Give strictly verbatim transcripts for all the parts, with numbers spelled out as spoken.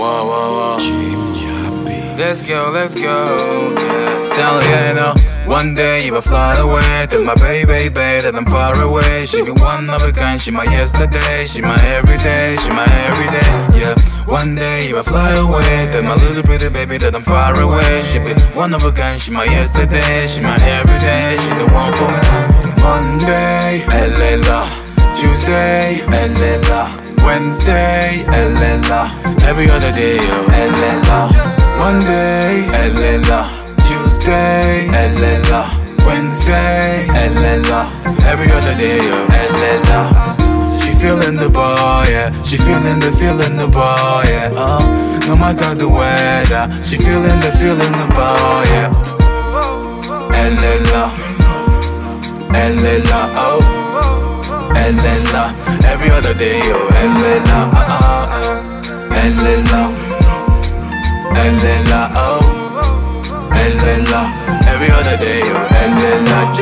Whoa, whoa, whoa. Let's go, let's go. Yeah. Tell her, you know, one day you will fly away. Tell my baby, baby, that I'm far away. She be one of a kind, she my yesterday, she my everyday, she my everyday. Yeah. One day you will fly away. Tell my little pretty baby that I'm far away. She be one of a kind, she my yesterday, she my everyday, she the one for me. Monday, Elela. Tuesday, Elela. Wednesday, Elela. Every other day, yo, Elela. Monday, Elela. Tuesday, Elela. Wednesday, Elela. Every other day, yo, Elela. She feeling the boy, yeah. She feeling the feeling the boy, yeah. Oh, no matter the weather, she feeling the feeling the boy, yeah. Elela, Elela, oh. Elela, every other day, yo, Elela, uh, uh, Elela, Elela, oh, Elela, every other day, yo, Elela.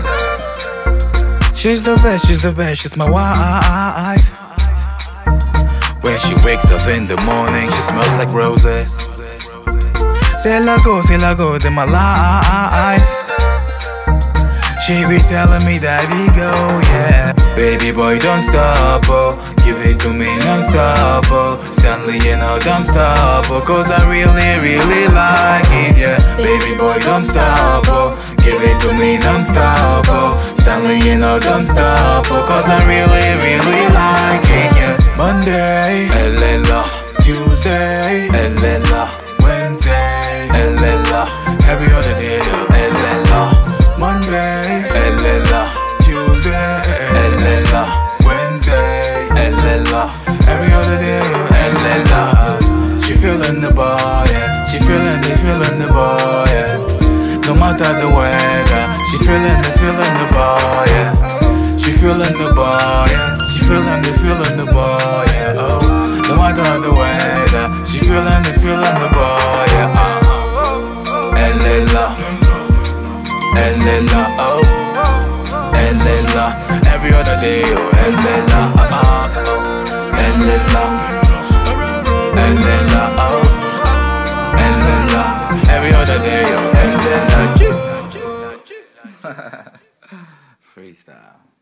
She's the best, she's the best, she's my wife. When she wakes up in the morning, she smells like roses. Say la go, say la go, in my life. She be telling me daddy go, yeah. Baby boy don't stop, oh. Give it to me non-stop, oh. Stanley, you know don't stop, oh. Cause I really, really like it, yeah. Baby boy don't stop, oh. Give it to me non-stop, oh. Stanley, you know don't stop, oh. Cause I really, really like it, yeah. Monday, Elela. Tuesday, Elela. Wednesday, Elela. Every other day, Elela. Monday, Elela. Tuesday, Elela. Wednesday, Elela. Every other day, Elela. She feeling the boy, yeah. She feeling the feeling the boy, yeah. No matter the weather, she feeling the feeling the boy, yeah. She feeling the boy, yeah. She feeling the feeling the boy, yeah. Oh, no matter the weather, she feeling the feeling the boy, yeah. Uh, Elela. Elela, oh, Elela, every other day, oh, Elela, uh, uh, Elela, Elela, oh, Elela, every other day, oh, Elela. Freestyle.